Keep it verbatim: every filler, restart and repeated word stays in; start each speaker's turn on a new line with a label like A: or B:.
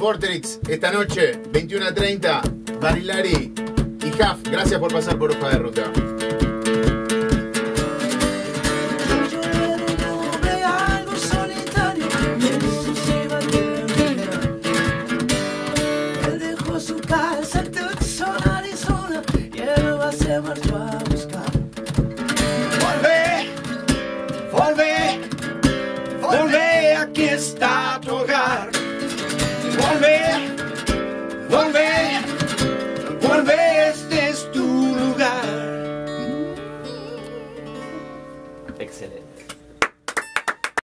A: Vorterix esta noche, veintiuno a treinta, Barilari y Huff, gracias por pasar por Hoja de Ruta.
B: Marchó a buscar. Volvé, volvé, volvé, aquí está tu hogar. Volvé, volvé, volvé, este es tu lugar.
C: Excelente.